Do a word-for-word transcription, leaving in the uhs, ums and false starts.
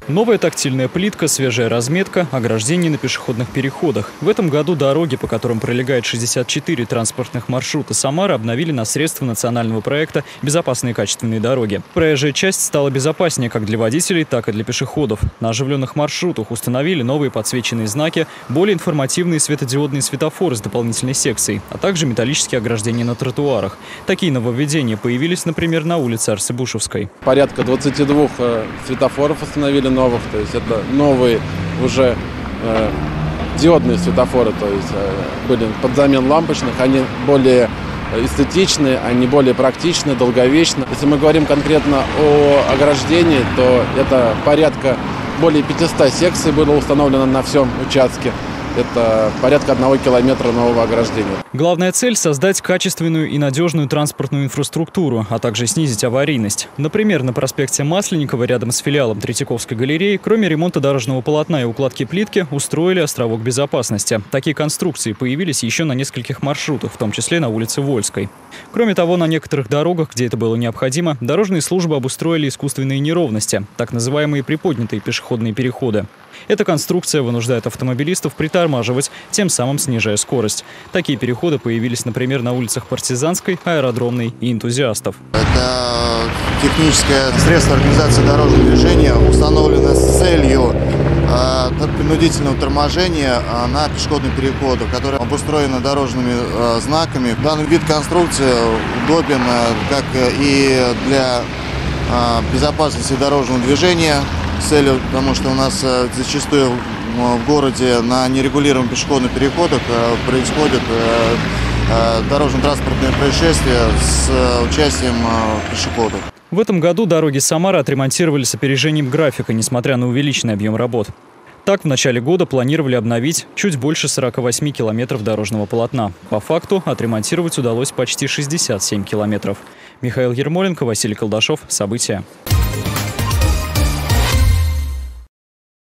Новая тактильная плитка, свежая разметка, ограждение на пешеходных переходах. В этом году дороги, по которым пролегает шестьдесят четыре транспортных маршрута Самары, обновили на средства национального проекта «Безопасные и качественные дороги». Проезжая часть стала безопаснее как для водителей, так и для пешеходов. На оживленных маршрутах установили новые подсвеченные знаки, более информативные светодиодные светофоры с дополнительной секцией, а также металлические ограждения на тротуарах. Такие нововведения появились, например, на улице Арсебушевской. Порядка двадцати двух э, светофоров установили новых, то есть это новые уже э, диодные светофоры, то есть э, были под замену лампочных, они более эстетичны, они более практичны, долговечны. Если мы говорим конкретно о ограждении, то это порядка более пятисот секций было установлено на всем участке. Это порядка одного километра нового ограждения. Главная цель – создать качественную и надежную транспортную инфраструктуру, а также снизить аварийность. Например, на проспекте Масленникова, рядом с филиалом Третьяковской галереи, кроме ремонта дорожного полотна и укладки плитки, устроили островок безопасности. Такие конструкции появились еще на нескольких маршрутах, в том числе на улице Вольской. Кроме того, на некоторых дорогах, где это было необходимо, дорожные службы обустроили искусственные неровности, так называемые приподнятые пешеходные переходы. Эта конструкция вынуждает автомобилистов притормаживать, тем самым снижая скорость. Такие переходы появились, например, на улицах Партизанской, Аэродромной и Энтузиастов. Это техническое средство организации дорожного движения установлено с целью э, принудительного торможения э, на пешеходных переходах, которые обустроены дорожными э, знаками. Данный вид конструкции удобен э, как и для э, безопасности дорожного движения, с целью, потому что у нас э, зачастую в городе на нерегулируемых пешеходных переходах э, происходят э, э, дорожно-транспортные происшествия с э, участием э, пешеходов. В этом году дороги Самары отремонтировали с опережением графика, несмотря на увеличенный объем работ. Так, в начале года планировали обновить чуть больше сорока восьми километров дорожного полотна. По факту отремонтировать удалось почти шестьдесят семь километров. Михаил Ермоленко, Василий Колдашов. События.